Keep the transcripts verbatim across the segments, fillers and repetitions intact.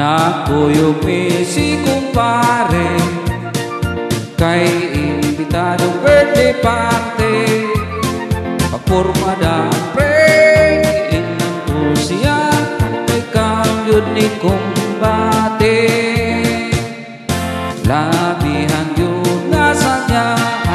Nakuyog mi si kumpare kay imbitadong birthday party. Pagporma da pre inan ko siya kay kamyod ni kumbate. Labihan yun nasa niya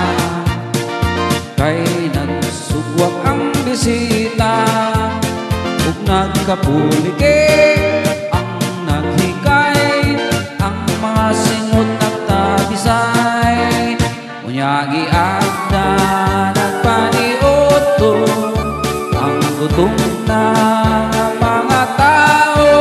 kay nagsugwak ang bisita ug nagkapulike ang naghikay ang mga singot nagtabisay. Unyagi agda nagpaniuto ang gutom na mga tao.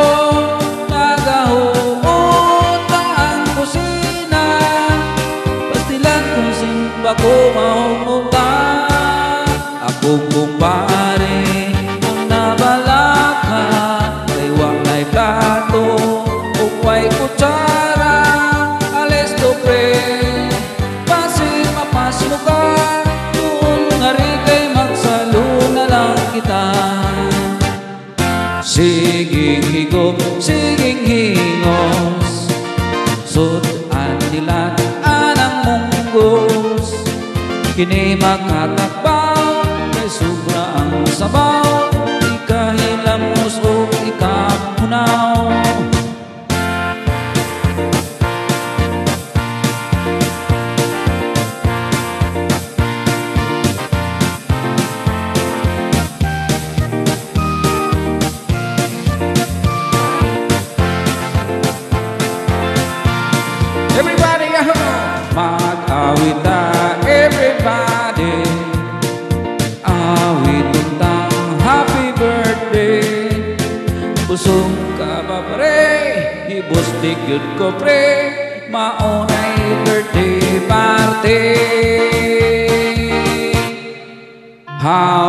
Nagahuot ang kusina pastilan kung simba ko mahumuta. Akong kumpare ang nabalaka kay walay plato ug way kutsara. Ales to pre pasig mapasmo ka tuon nga ri kay magsalo na lang kita. Siging higop, siging hingos sud andilan anang munggos. Kini makatakbaw kay sobra ang sabaw, ikahilamos o ikapunaw. Everybody, mag-awit ta, everybody. Awit untang happy birthday. Pusong ka ba pre, hibustik yun ko pre, maunay birthday party. How